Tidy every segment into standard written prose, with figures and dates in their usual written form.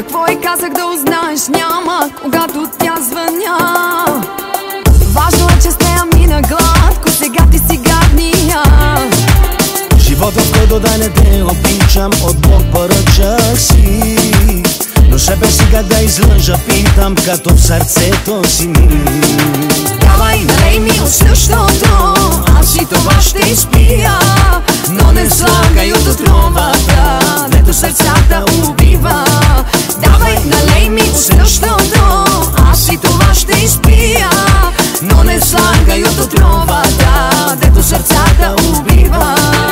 какво и казах да узнаеш, няма, когато тя звъня. Важно е, че с нея мина гладко, сега ти си гадния. Живота, в който да не те обичам, от Бог поръчах си. Но ще бе сега да излъжа, питам, като в сърцето си ми. Давай, налей ми от същото, аз и това ще изпия. Но не слагай от отровата, дето сърцата убива. Давай, налей ми от същото, аз и това ще изпия. Но не слагай от отровата, дето сърцата убива.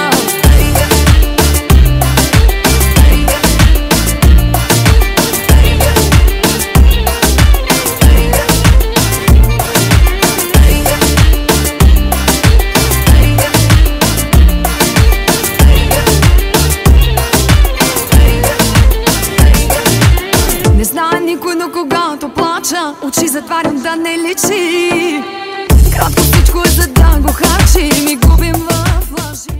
Не знае никой, но когато плача, очи затварям да не личи. Кратко всичко е за да го харчи, ми губим в лъжи.